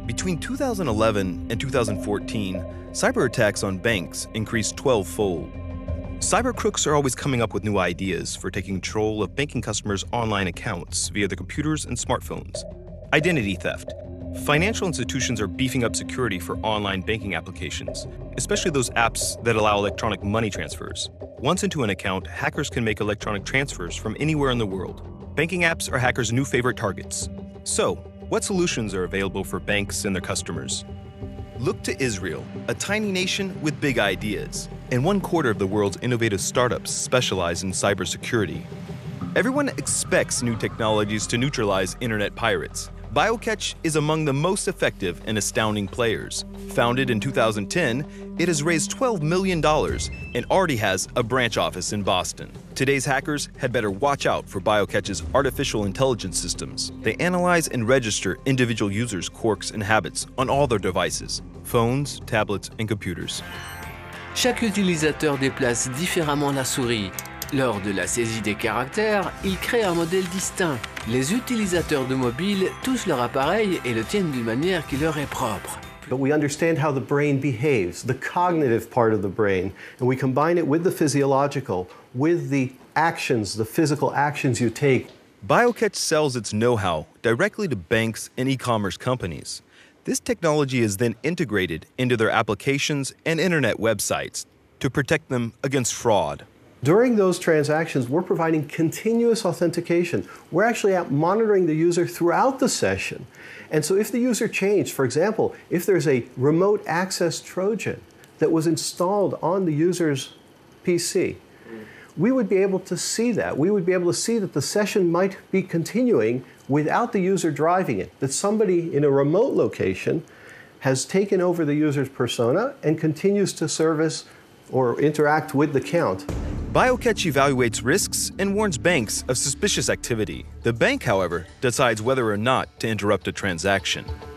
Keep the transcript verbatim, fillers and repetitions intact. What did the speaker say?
Between two thousand eleven and two thousand fourteen, cyber attacks on banks increased twelve-fold. Cyber crooks are always coming up with new ideas for taking control of banking customers' online accounts via their computers and smartphones. Identity theft. Financial institutions are beefing up security for online banking applications, especially those apps that allow electronic money transfers. Once into an account, hackers can make electronic transfers from anywhere in the world. Banking apps are hackers' new favorite targets. So, what solutions are available for banks and their customers? Look to Israel, a tiny nation with big ideas, and one quarter of the world's innovative startups specialize in cybersecurity. Everyone expects new technologies to neutralize internet pirates. BioCatch is among the most effective and astounding players. Founded in two thousand ten, it has raised twelve million dollars and already has a branch office in Boston. Today's hackers had better watch out for BioCatch's artificial intelligence systems. They analyze and register individual users' quirks and habits on all their devices, phones, tablets, and computers. Chaque utilisateur déplace différemment la souris. Lors de la saisie des caractères, il crée un modèle distinct. Les utilisateurs de mobile touchent leur appareil et le tiennent d'une manière qui leur est propre. But we understand how the brain behaves, the cognitive part of the brain, and we combine it with the physiological, with the actions, the physical actions you take. BioCatch sells its know-how directly to banks and e-commerce companies. This technology is then integrated into their applications and internet websites to protect them against fraud. During those transactions, we're providing continuous authentication. We're actually out monitoring the user throughout the session. And so if the user changed, for example, if there's a remote access Trojan that was installed on the user's P C, we would be able to see that. We would be able to see that the session might be continuing without the user driving it, that somebody in a remote location has taken over the user's persona and continues to service or interact with the account. BioCatch evaluates risks and warns banks of suspicious activity. The bank, however, decides whether or not to interrupt a transaction.